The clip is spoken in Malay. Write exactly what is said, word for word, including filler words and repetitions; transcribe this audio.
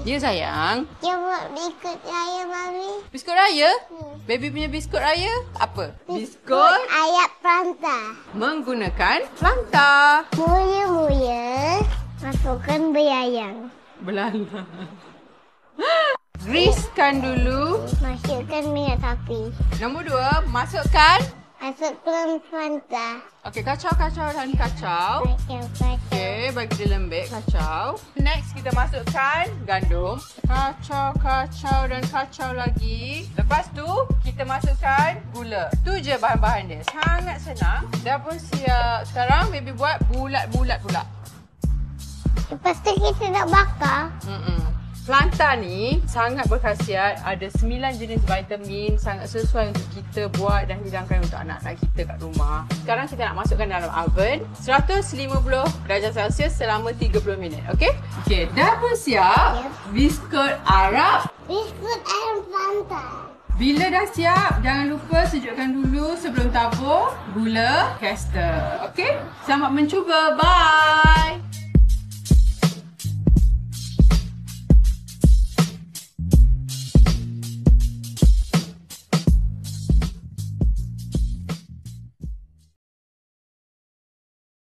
Ya sayang. Dia buat biskut raya, Mami. Biskut raya? Hmm. Baby punya biskut raya apa? Biskut ayat planta. Menggunakan planta. Mulia-mulia masukkan berayang. Belanda. Greasekan dulu. Masukkan minyak api. Nombor dua, masukkan. Masukkan planta. Okey, kacau-kacau dan kacau. Macam planta. Okey, bagi dia lembik, kacau. Next, kita masukkan gandum. Kacau, kacau dan kacau lagi. Lepas tu, kita masukkan gula. Tu je bahan-bahan dia. Sangat senang. Dah pun siap. Sekarang, baby buat bulat-bulat pula. Lepas tu kita nak bakar. Mm-mm. Planta ni sangat berkhasiat. Ada sembilan jenis vitamin. Sangat sesuai untuk kita buat dan hidangkan untuk anak-anak kita kat rumah. Sekarang kita nak masukkan dalam oven seratus lima puluh darjah Celsius selama tiga puluh minit. Okey? Okey, dah pun siap. Yep. Biskut Arab. Biskut ayam planta. Bila dah siap, jangan lupa sejukkan dulu sebelum tabur gula caster. Okey? Selamat mencuba. Bye!